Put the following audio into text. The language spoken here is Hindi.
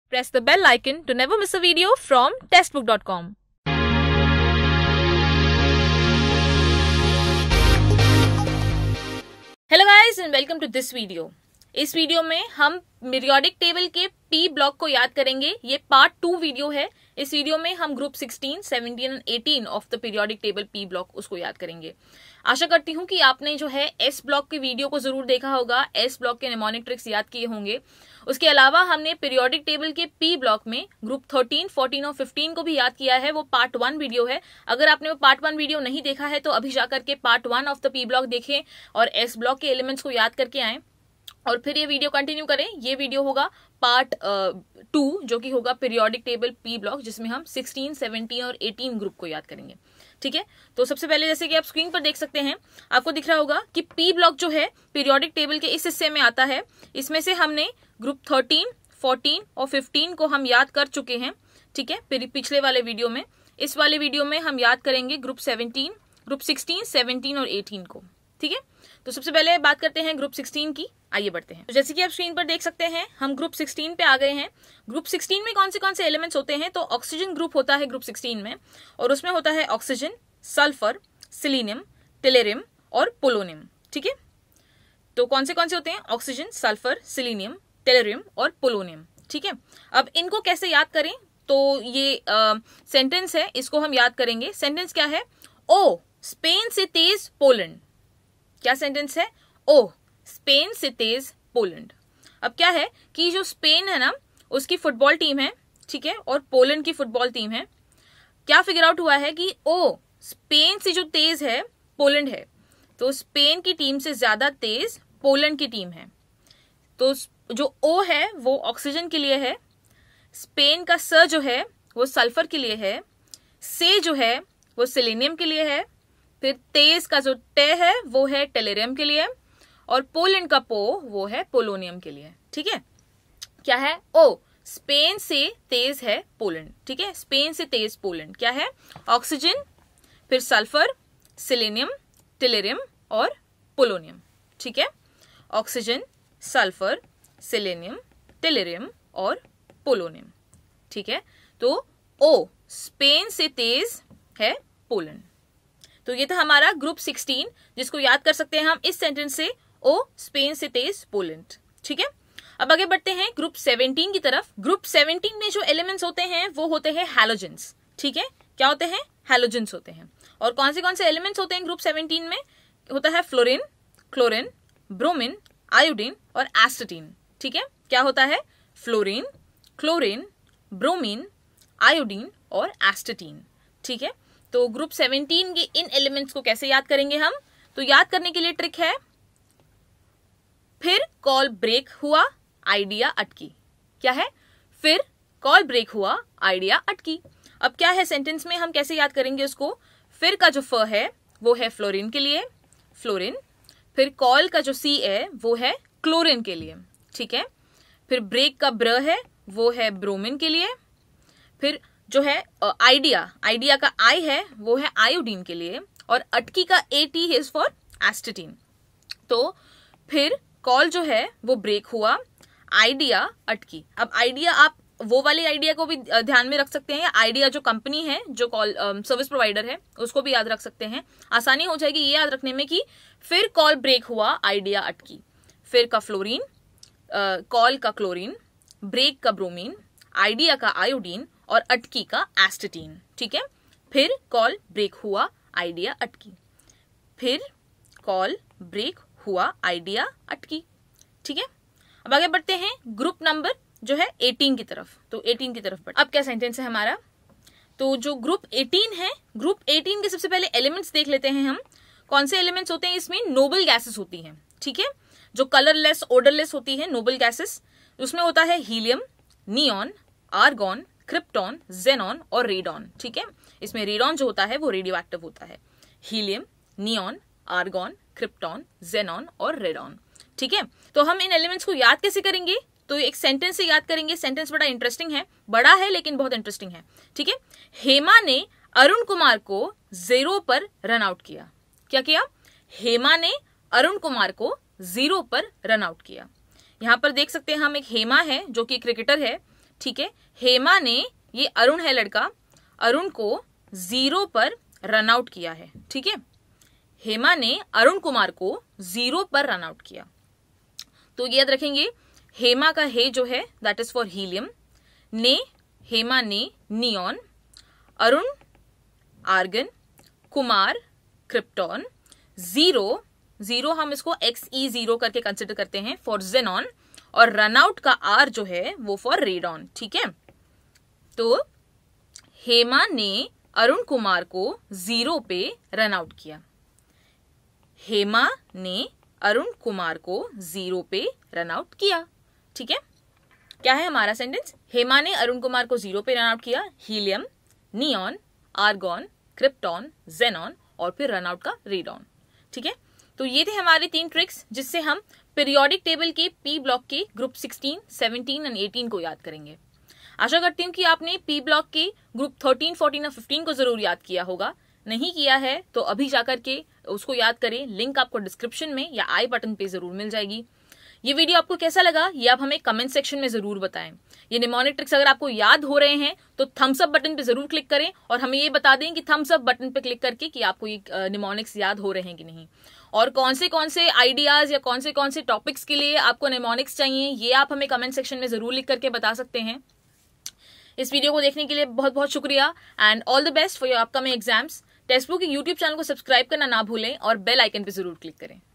Press the bell icon to never miss a video from testbook.com. Hello guys and welcome to this video. इस वीडियो में हम पीरियोडिक टेबल के पी ब्लॉक को याद करेंगे. ये पार्ट 2 वीडियो है. इस वीडियो में हम ग्रुप 16, 17 और 18 of the periodic table P block उसको याद करेंगे. आशा करती हूँ कि आपने जो है एस ब्लॉक के वीडियो को जरूर देखा होगा, एस ब्लॉक के निमोनिक ट्रिक्स याद किए होंगे. उसके अलावा हमने पीरियोडिक टेबल के पी ब्लॉक में ग्रुप 13, 14 और 15 को भी याद किया है. वो पार्ट 1 वीडियो है. अगर आपने वो पार्ट 1 वीडियो नहीं देखा है तो अभी जाकर के part 1 of the P block देखें और एस ब्लॉक के एलिमेंट्स को याद करके आए और फिर ये वीडियो कंटिन्यू करें. ये वीडियो होगा पार्ट 2 जो कि होगा पीरियोडिक टेबल पी ब्लॉक, जिसमें हम 16, 17 और 18 ग्रुप को याद करेंगे. ठीक है, तो सबसे पहले जैसे कि आप स्क्रीन पर देख सकते हैं, आपको दिख रहा होगा कि पी ब्लॉक जो है पीरियोडिक टेबल के इस हिस्से में आता है. इसमें से हमने ग्रुप 13, 14 और 15 को हम याद कर चुके हैं. ठीक है, पिछले वाले वीडियो में. इस वाले वीडियो में हम याद करेंगे ग्रुप 17, ग्रुप 16, 17 और 18 को. ठीक है, तो सबसे पहले बात करते हैं ग्रुप 16 की. आइए बढ़ते हैं. तो जैसे कि आप स्क्रीन पर देख सकते हैं, हम ग्रुप 16 पे आ गए हैं. ग्रुप 16 में कौन से एलिमेंट्स होते हैं? तो ऑक्सीजन ग्रुप होता है ग्रुप 16 में, और उसमें होता है ऑक्सीजन, सल्फर, सिलीनियम, टेलेरियम और पोलोनियम. ठीक है, तो कौन से होते हैं? ऑक्सीजन, सल्फर, सिलीनियम, टेलेरियम और पोलोनियम. ठीक है, अब इनको कैसे याद करें? तो ये सेंटेंस है, इसको हम याद करेंगे. सेंटेंस क्या है? ओ स्पेन से तेज पोलैंड. क्या सेंटेंस है? ओ स्पेन से तेज पोलैंड. अब क्या है कि जो स्पेन है ना, उसकी फुटबॉल टीम है. ठीक है, और पोलैंड की फुटबॉल टीम है. क्या फिगर आउट हुआ है कि ओ स्पेन से जो तेज है पोलैंड है, तो स्पेन की टीम से ज्यादा तेज पोलैंड की टीम है. तो जो ओ है वो ऑक्सीजन के लिए है, स्पेन का स जो है वो सल्फर के लिए है, से जो है वो सिलीनियम के लिए है, फिर तेज का जो टे है वो है टेलेरियम के लिए, और पोलैंड का पो वो है पोलोनियम के लिए. ठीक है, क्या है? ओ स्पेन से तेज है पोलैंड. ठीक है, स्पेन से तेज पोलैंड क्या है? ऑक्सीजन, फिर सल्फर, सिलीनियम, टेलेरियम और पोलोनियम. ठीक है, ऑक्सीजन, सल्फर, सिलीनियम, टेलेरियम और पोलोनियम. ठीक है, तो ओ स्पेन से तेज है पोलैंड. तो ये था हमारा ग्रुप 16, जिसको याद कर सकते हैं हम इस सेंटेंस से, ओ स्पेन से तेज पोलैंड. ठीक है, अब आगे बढ़ते हैं ग्रुप 17 की तरफ. ग्रुप 17 में जो एलिमेंट्स होते हैं वो होते हैं हैलोजेंस. ठीक है, क्या होते हैं? हैलोजेंस होते हैं. और कौन से एलिमेंट्स होते हैं ग्रुप 17 में? होता है फ्लोरीन, क्लोरीन, ब्रोमीन, आयोडीन और एस्टेटीन. ठीक है, क्या होता है? फ्लोरीन, क्लोरीन, ब्रोमीन, आयोडीन और एस्टेटीन. ठीक है, तो ग्रुप 17 के इन एलिमेंट्स को कैसे याद करेंगे हम? तो याद करने के लिए ट्रिक है, फिर कॉल ब्रेक हुआ, आइडिया अटकी. क्या है? फिर कॉल ब्रेक हुआ, आइडिया अटकी. अब क्या है सेंटेंस में, हम कैसे याद करेंगे उसको? फिर का जो फ है वो है फ्लोरीन के लिए, फ्लोरीन. फिर कॉल का जो सी है वो है क्लोरीन के लिए. ठीक है, फिर ब्रेक का ब्र है वो है ब्रोमीन के लिए. फिर जो है आइडिया का आई है वो है आयोडीन के लिए, और अटकी का एटी इज फॉर एस्टेटीन. तो फिर कॉल जो है वो ब्रेक हुआ, आइडिया अटकी. अब आइडिया आप वो वाली आइडिया को भी ध्यान में रख सकते हैं, आइडिया जो कंपनी है, जो कॉल सर्विस प्रोवाइडर है, उसको भी याद रख सकते हैं. आसानी हो जाएगी ये याद रखने में कि फिर कॉल ब्रेक हुआ, आइडिया अटकी. फिर का फ्लोरीन, कॉल का क्लोरीन, ब्रेक का ब्रोमीन, आइडिया का आयोडीन और अटकी का एस्टेटीन. ठीक है, फिर कॉल ब्रेक हुआ, आइडिया अटकी. फिर कॉल ब्रेक हुआ, आइडिया अटकी. ठीक है, अब आगे बढ़ते हैं ग्रुप नंबर जो है 18 की तरफ. तो 18 की तरफ बढ़ते. अब क्या सेंटेंस है हमारा? तो जो ग्रुप 18 है, ग्रुप 18 के सबसे पहले एलिमेंट्स देख लेते हैं हम. कौन से एलिमेंट्स होते हैं इसमें? नोबल गैसेस होती हैं. ठीक है, जो कलरलेस, ओडरलेस होती है, नोबल गैसेस. उसमें होता है helium, neon, argon, krypton, xenon और रेडॉन. ठीक है, इसमें रेडॉन जो होता है वो रेडियो एक्टिव होता है. Helium, neon, argon, krypton, xenon और रेडॉन. ठीक है, तो हम इन एलिमेंट्स को याद कैसे करेंगे? तो एक सेंटेंस से याद करेंगे. सेंटेंस बड़ा इंटरेस्टिंग है, बड़ा है लेकिन बहुत इंटरेस्टिंग है. ठीक है, हेमा ने अरुण कुमार को 0 पर रन आउट किया. क्या किया? हेमा ने अरुण कुमार को 0 पर रन आउट किया. यहां पर देख सकते हैं हम, एक हेमा है जो कि क्रिकेटर है, ठीक है, हेमा ने, ये अरुण है लड़का, अरुण को 0 पर रन आउट किया है। ठीक है, हेमा ने अरुण कुमार को 0 पर रन आउट किया। तो याद रखेंगे, हेमा का हे जो है दैट इज फॉर हीलियम, ने हेमा ने neon, Arun argon, Kumar krypton, 0 हम इसको XE0 करके कंसिडर करते हैं फॉर जेनॉन, और रन आउट का R जो है वो फॉर रेडॉन। ठीक है, तो हेमा ने अरुण कुमार को 0 पे रन आउट किया। हेमा ने अरुण कुमार को 0 पे रन आउट किया। ठीक है, क्या है हमारा सेंटेंस? हेमा ने अरुण कुमार को 0 पे रन आउट किया, helium, neon, argon, krypton, xenon और फिर रन आउट का रेडॉन। ठीक है, तो ये थे हमारे 3 ट्रिक्स जिससे हम पीरियोडिक टेबल के पी ब्लॉक के ग्रुप 16, 17 एंड 18 को याद करेंगे। आशा करती हूँ कि आपने पी ब्लॉक के ग्रुप 13, 14 और 15 को जरूर याद किया होगा। नहीं किया है तो अभी जाकर के उसको याद करें, लिंक आपको डिस्क्रिप्शन में या आई बटन पे जरूर मिल जाएगी। ये वीडियो आपको कैसा लगा ये आप हमें कमेंट सेक्शन में जरूर बताएं। ये निमोनिक ट्रिक्स अगर आपको याद हो रहे हैं तो थम्स अप बटन पे जरूर क्लिक करें और हमें ये बता दें कि थम्स अप बटन पे क्लिक करके कि आपको ये निमोनिक्स याद हो रहे हैं कि नहीं, और कौन से आइडियाज या कौन से टॉपिक्स के लिए आपको निमोनिक्स चाहिए ये आप हमें कमेंट सेक्शन में जरूर लिख करके बता सकते हैं। इस वीडियो को देखने के लिए बहुत बहुत शुक्रिया and all the best for your upcoming exams. Textbook के यूट्यूब चैनल को सब्सक्राइब करना ना भूलें और बेल आइकन पे जरूर क्लिक करें।